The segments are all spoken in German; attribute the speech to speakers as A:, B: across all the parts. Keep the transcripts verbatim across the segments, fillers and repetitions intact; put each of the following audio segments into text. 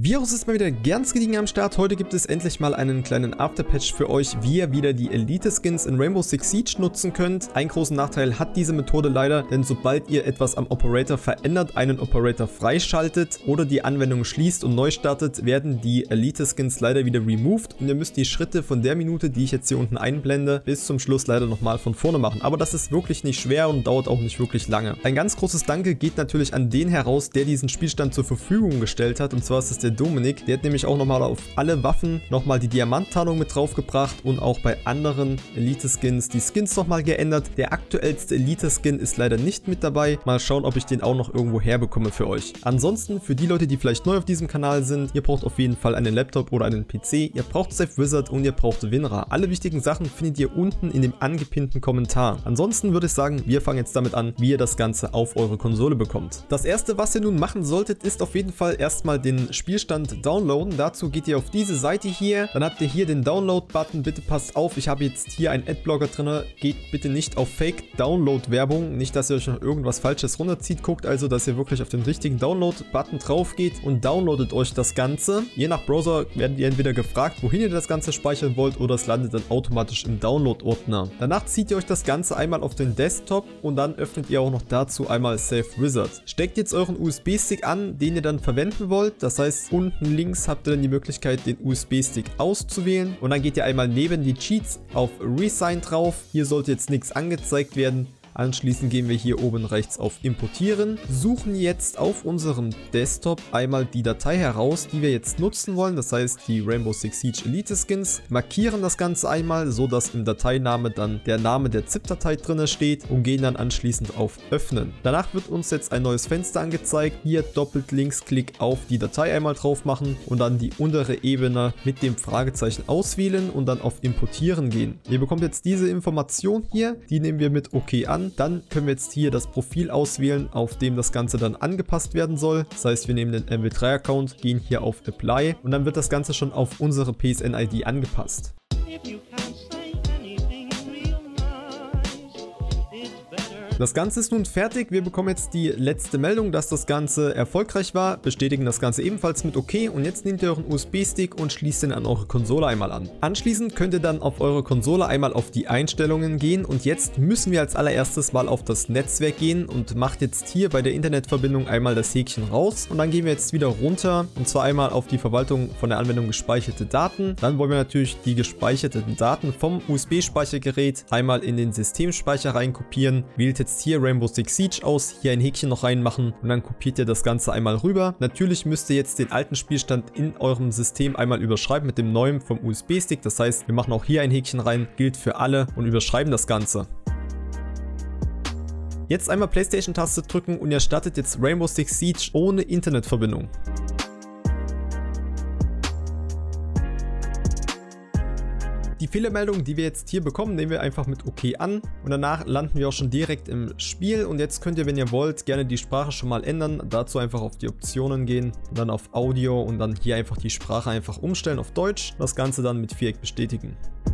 A: Virus ist mal wieder ganz gediegen am Start. Heute gibt es endlich mal einen kleinen Afterpatch für euch, wie ihr wieder die Elite-Skins in Rainbow Six Siege nutzen könnt. Einen großen Nachteil hat diese Methode leider, denn sobald ihr etwas am Operator verändert, einen Operator freischaltet oder die Anwendung schließt und neu startet, werden die Elite-Skins leider wieder removed und ihr müsst die Schritte von der Minute, die ich jetzt hier unten einblende, bis zum Schluss leider nochmal von vorne machen. Aber das ist wirklich nicht schwer und dauert auch nicht wirklich lange. Ein ganz großes Danke geht natürlich an den heraus, der diesen Spielstand zur Verfügung gestellt hat, und zwar ist es der Dominik. Der hat nämlich auch nochmal auf alle Waffen nochmal die Diamanttarnung mit draufgebracht und auch bei anderen Elite-Skins die Skins nochmal geändert. Der aktuellste Elite-Skin ist leider nicht mit dabei. Mal schauen, ob ich den auch noch irgendwo herbekomme für euch. Ansonsten, für die Leute, die vielleicht neu auf diesem Kanal sind, ihr braucht auf jeden Fall einen Laptop oder einen P C. Ihr braucht Safe Wizard und ihr braucht WinRAR. Alle wichtigen Sachen findet ihr unten in dem angepinnten Kommentar. Ansonsten würde ich sagen, wir fangen jetzt damit an, wie ihr das Ganze auf eure Konsole bekommt. Das erste, was ihr nun machen solltet, ist auf jeden Fall erstmal den Spielstand downloaden. Dazu geht ihr auf diese Seite hier, dann habt ihr hier den Download-Button. Bitte passt auf, ich habe jetzt hier einen Adblocker drin. Geht bitte nicht auf Fake-Download-Werbung, nicht, dass ihr euch noch irgendwas Falsches runterzieht. Guckt also, dass ihr wirklich auf den richtigen Download-Button drauf geht und downloadet euch das Ganze. Je nach Browser werdet ihr entweder gefragt, wohin ihr das Ganze speichern wollt, oder es landet dann automatisch im Download-Ordner. Danach zieht ihr euch das Ganze einmal auf den Desktop und dann öffnet ihr auch noch dazu einmal Safe Wizard. Steckt jetzt euren U S B-Stick an, den ihr dann verwenden wollt. Das heißt, unten links habt ihr dann die Möglichkeit, den U S B-Stick auszuwählen, und dann geht ihr einmal neben die Cheats auf Resign drauf. Hier sollte jetzt nichts angezeigt werden. Anschließend gehen wir hier oben rechts auf Importieren, suchen jetzt auf unserem Desktop einmal die Datei heraus, die wir jetzt nutzen wollen, das heißt die Rainbow Six Siege Elite Skins, markieren das Ganze einmal, so dass im Dateiname dann der Name der ZIP-Datei drin steht, und gehen dann anschließend auf Öffnen. Danach wird uns jetzt ein neues Fenster angezeigt, hier doppelt Linksklick auf die Datei einmal drauf machen und dann die untere Ebene mit dem Fragezeichen auswählen und dann auf Importieren gehen. Ihr bekommt jetzt diese Information hier, die nehmen wir mit OK an. Dann können wir jetzt hier das Profil auswählen, auf dem das Ganze dann angepasst werden soll. Das heißt, wir nehmen den M W drei Account, gehen hier auf Apply und dann wird das Ganze schon auf unsere P S N I D angepasst. Das Ganze ist nun fertig. Wir bekommen jetzt die letzte Meldung, dass das Ganze erfolgreich war, bestätigen das Ganze ebenfalls mit OK, und jetzt nehmt ihr euren U S B-Stick und schließt den an eure Konsole einmal an. Anschließend könnt ihr dann auf eure Konsole einmal auf die Einstellungen gehen, und jetzt müssen wir als allererstes mal auf das Netzwerk gehen und macht jetzt hier bei der Internetverbindung einmal das Häkchen raus, und dann gehen wir jetzt wieder runter, und zwar einmal auf die Verwaltung von der Anwendung gespeicherte Daten. Dann wollen wir natürlich die gespeicherten Daten vom U S B-Speichergerät einmal in den Systemspeicher reinkopieren. Wählt jetzt hier Rainbow Six Siege aus, hier ein Häkchen noch reinmachen und dann kopiert ihr das Ganze einmal rüber. Natürlich müsst ihr jetzt den alten Spielstand in eurem System einmal überschreiben mit dem neuen vom U S B-Stick. Das heißt, wir machen auch hier ein Häkchen rein, gilt für alle, und überschreiben das Ganze. Jetzt einmal PlayStation-Taste drücken und ihr startet jetzt Rainbow Six Siege ohne Internetverbindung. Die Fehlermeldung, die wir jetzt hier bekommen, nehmen wir einfach mit OK an, und danach landen wir auch schon direkt im Spiel. Und jetzt könnt ihr, wenn ihr wollt, gerne die Sprache schon mal ändern. Dazu einfach auf die Optionen gehen und dann auf Audio und dann hier einfach die Sprache einfach umstellen auf Deutsch. Das Ganze dann mit Viereck bestätigen.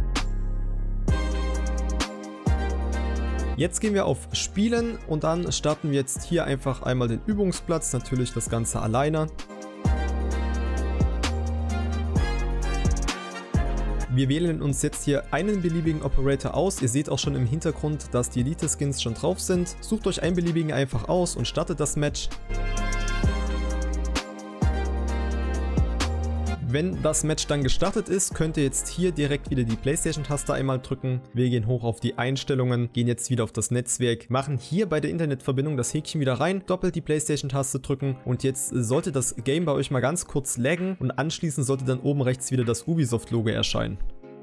A: Jetzt gehen wir auf Spielen und dann starten wir jetzt hier einfach einmal den Übungsplatz, natürlich das Ganze alleine. Wir wählen uns jetzt hier einen beliebigen Operator aus. Ihr seht auch schon im Hintergrund, dass die Elite-Skins schon drauf sind. Sucht euch einen beliebigen einfach aus und startet das Match. Wenn das Match dann gestartet ist, könnt ihr jetzt hier direkt wieder die PlayStation-Taste einmal drücken. Wir gehen hoch auf die Einstellungen, gehen jetzt wieder auf das Netzwerk, machen hier bei der Internetverbindung das Häkchen wieder rein, doppelt die PlayStation-Taste drücken, und jetzt sollte das Game bei euch mal ganz kurz laggen und anschließend sollte dann oben rechts wieder das Ubisoft-Logo erscheinen.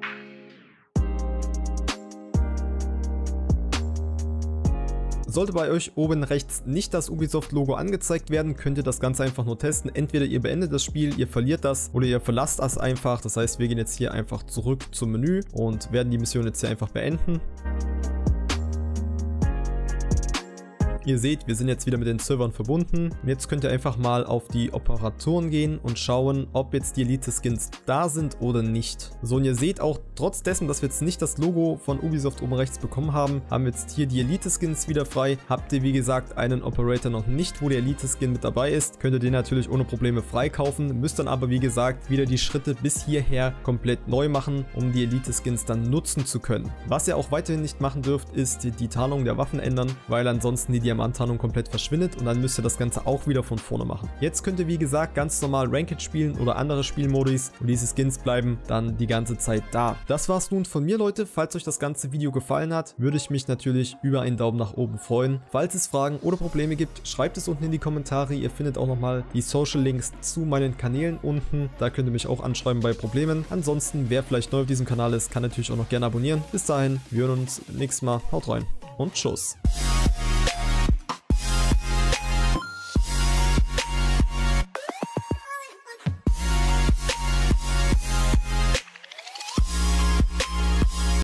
A: Sollte bei euch oben rechts nicht das Ubisoft-Logo angezeigt werden, könnt ihr das Ganze einfach nur testen. Entweder ihr beendet das Spiel, ihr verliert das, oder ihr verlasst das einfach. Das heißt, wir gehen jetzt hier einfach zurück zum Menü und werden die Mission jetzt hier einfach beenden. Ihr seht, wir sind jetzt wieder mit den Servern verbunden. Und jetzt könnt ihr einfach mal auf die Operatoren gehen und schauen, ob jetzt die Elite-Skins da sind oder nicht. So, und ihr seht auch, trotz dessen, dass wir jetzt nicht das Logo von Ubisoft oben rechts bekommen haben, haben wir jetzt hier die Elite-Skins wieder frei. Habt ihr, wie gesagt, einen Operator noch nicht, wo der Elite-Skin mit dabei ist, könnt ihr den natürlich ohne Probleme freikaufen, müsst dann aber, wie gesagt, wieder die Schritte bis hierher komplett neu machen, um die Elite-Skins dann nutzen zu können. Was ihr auch weiterhin nicht machen dürft, ist die Tarnung der Waffen ändern, weil ansonsten die Diamanttarnung komplett verschwindet und dann müsst ihr das Ganze auch wieder von vorne machen. Jetzt könnt ihr, wie gesagt, ganz normal Ranked spielen oder andere Spielmodis und diese Skins bleiben dann die ganze Zeit da. Das war's nun von mir, Leute. Falls euch das ganze Video gefallen hat, würde ich mich natürlich über einen Daumen nach oben freuen. Falls es Fragen oder Probleme gibt, schreibt es unten in die Kommentare. Ihr findet auch nochmal die Social Links zu meinen Kanälen unten. Da könnt ihr mich auch anschreiben bei Problemen. Ansonsten, wer vielleicht neu auf diesem Kanal ist, kann natürlich auch noch gerne abonnieren. Bis dahin, wir hören uns nächstes Mal. Haut rein und tschüss.